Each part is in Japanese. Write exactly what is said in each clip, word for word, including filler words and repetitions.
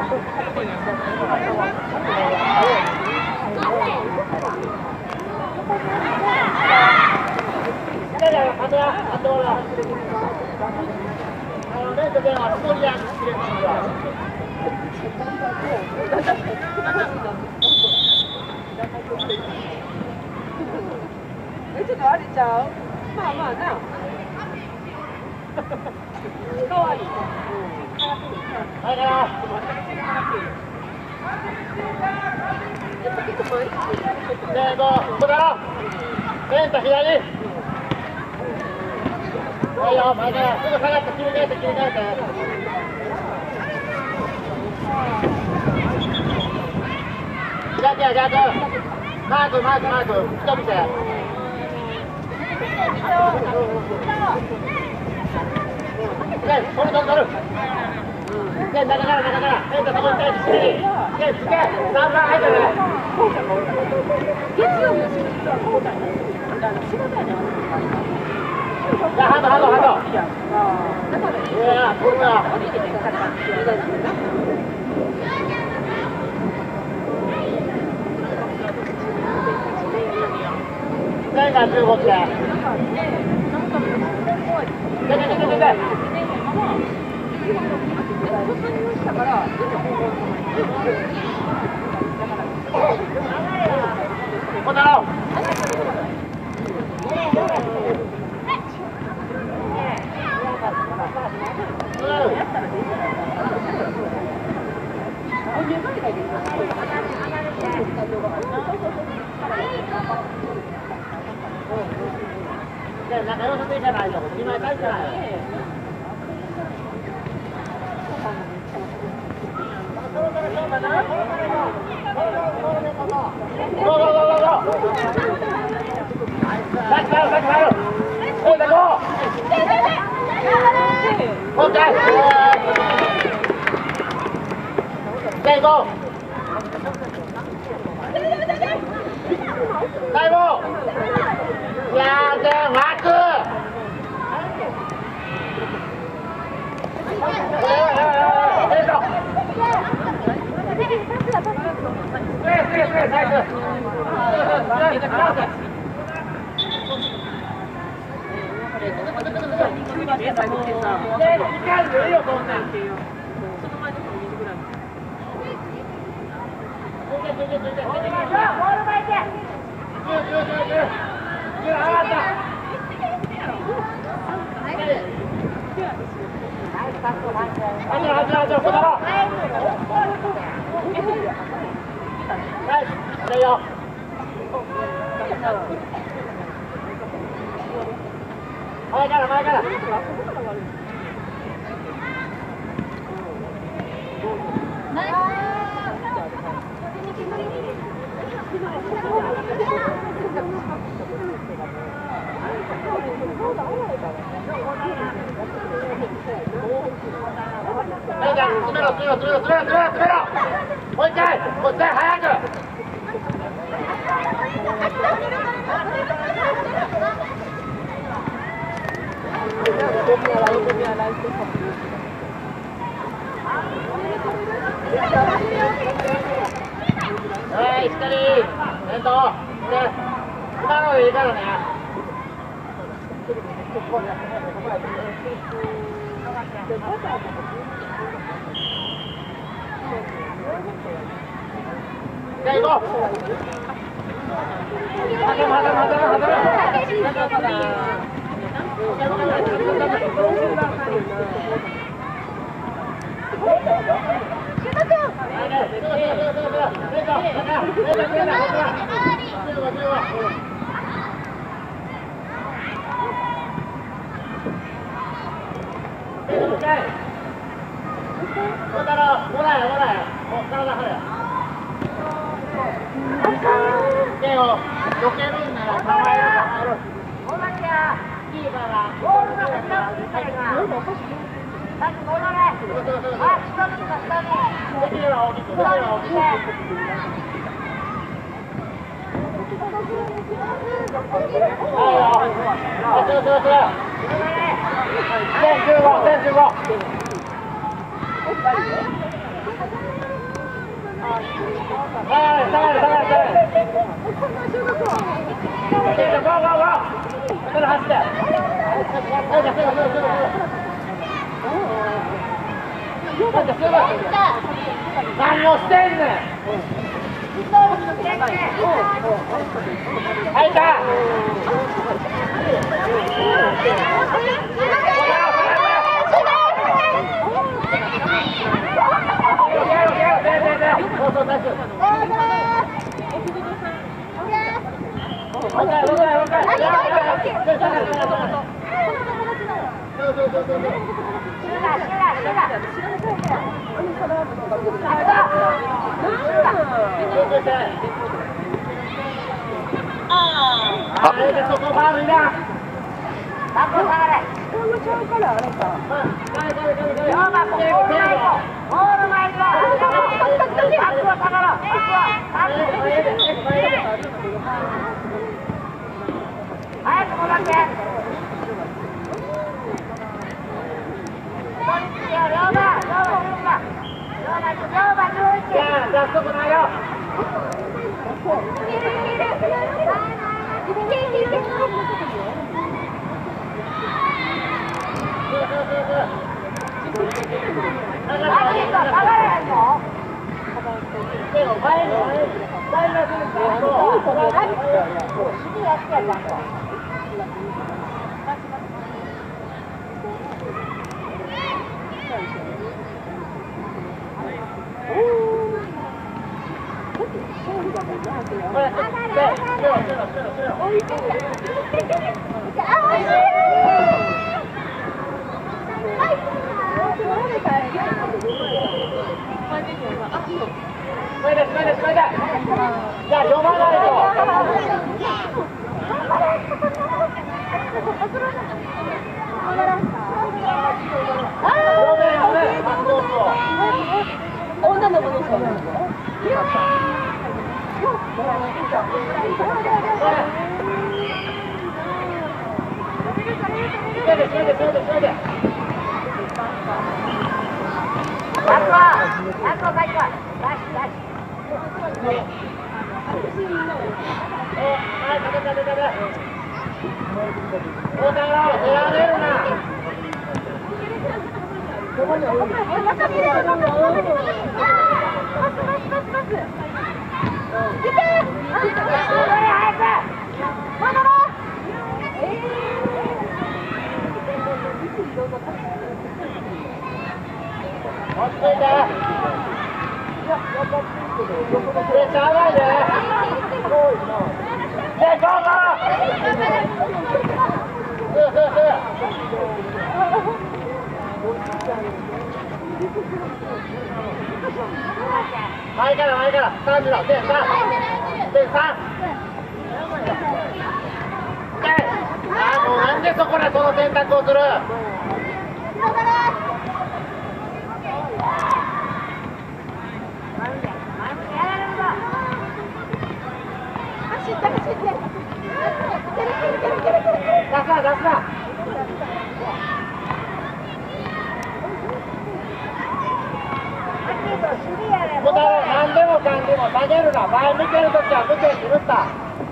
え、ちょっとあれちゃう。まあまあな。かわいい。 はいから。せーの、ここだろ。センター左。はいよ、前から。すぐ下がって切り替えて切り替えて。左手左手。マークマークマーク。一見て。で、取る取る取る。で、中から中から。センターそこに対して。で、つけ。三番入ってる。月曜日の仕事はこうだね。仕事やね。じゃあ、ハンドハンドハンド。いや、これだ。線がじゅうごきで。出て出て出て。ここだろ。で、仲良さでいかないと、にまい返せない。前から前から。詰めろ詰めろ詰めろ詰めろ詰めろ詰めろ。もう一回もう一回早く。はい、しっかり。えっと、で、今のでいいからね。じゃあ行こう。はたまはたまはたまはたま。手をどけるんなら構える。おまけやキーパーがボールが下に入るな。さっき戻れ。あ、下にか下に。できれば大きく。できれば大きく。はいよ。あ、するするする。せんじゅうご、せんじゅうご。 何をしてんねん。はいた。 女の子の人。前から前からさんじゅうだでさんでさんあもうなんでそこでその選択をする走って走って出すな出すなもうだろ何でもかんでも下げるな前向けるときは向けって言った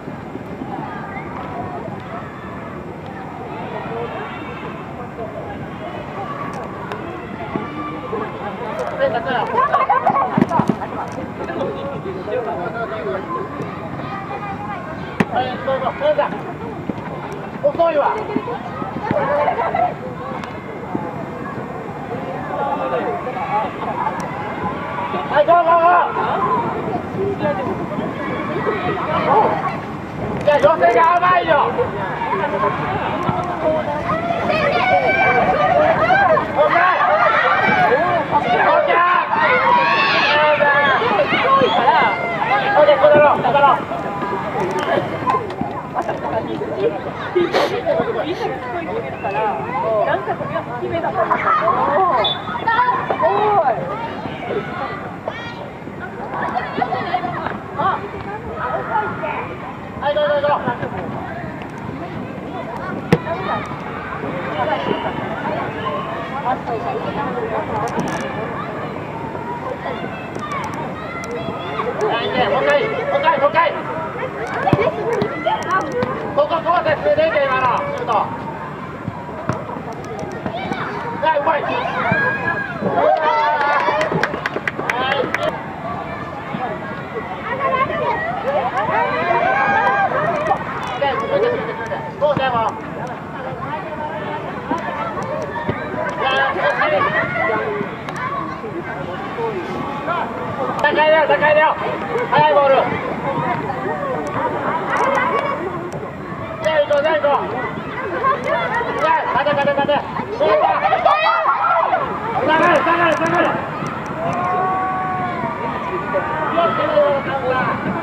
遅いわはい、ゴーゴーゴーいや、女性が甘いよオッケーオッケーオッケー、こだろう、こだろうはい、どうぞどうぞはいいいね、もう一回、もう一回、もう一回。ここ、ここで進めていけ、今の、シュート。はい、うまい。どうしても。高いだよ、高いだよ。速いボール。じゃあ行こう、じゃあ行こう。じゃあ、待て待て待て。そうだ。下がれ、下がれ、下がれ。気をつけろよ、カウンター。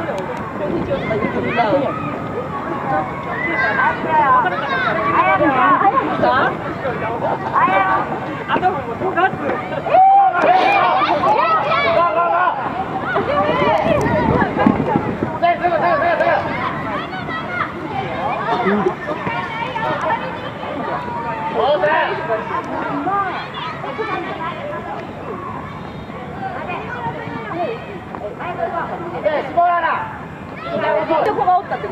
絞らな。 どこがおったってこと？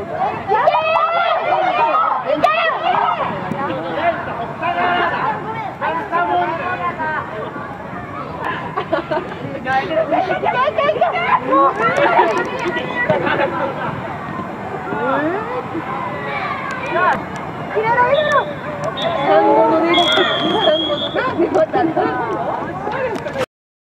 産後のね、産後のね、また。